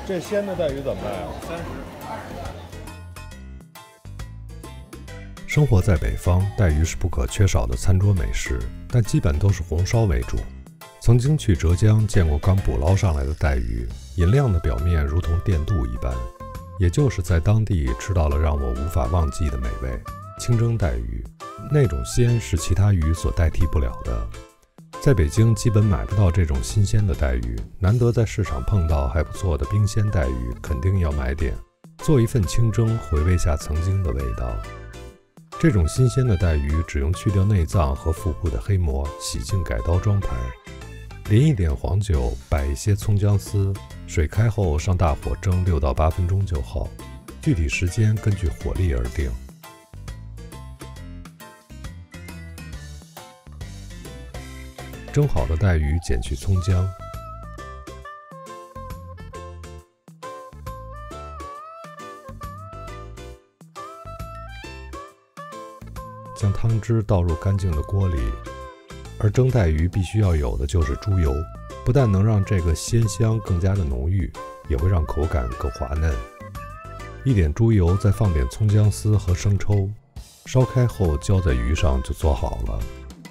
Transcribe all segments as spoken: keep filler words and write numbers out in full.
这鲜的带鱼怎么卖啊？ 三十。 生活在北方，带鱼是不可缺少的餐桌美食，但基本都是红烧为主。曾经去浙江见过刚捕捞上来的带鱼，银亮的表面如同电镀一般，也就是在当地吃到了让我无法忘记的美味——清蒸带鱼。那种鲜是其他鱼所代替不了的。在北京基本买不到这种新鲜的带鱼，难得在市场碰到还不错的冰鲜带鱼，肯定要买点，做一份清蒸，回味下曾经的味道。这种新鲜的带鱼只用去掉内脏和腹部的黑膜，洗净改刀装盘，淋一点黄酒，摆一些葱姜丝，水开后上大火蒸六到八分钟就好，具体时间根据火力而定。蒸好的带鱼剪去葱姜，将汤汁倒入干净的锅里。而蒸带鱼必须要有的就是猪油，不但能让这个鲜香更加的浓郁，也会让口感更滑嫩。一点猪油，再放点葱姜丝和生抽，烧开后浇在鱼上就做好了。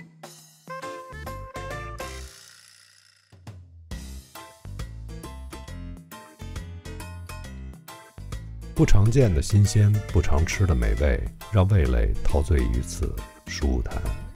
不常见的新鲜，不常吃的美味，让味蕾陶醉于此，舒坦。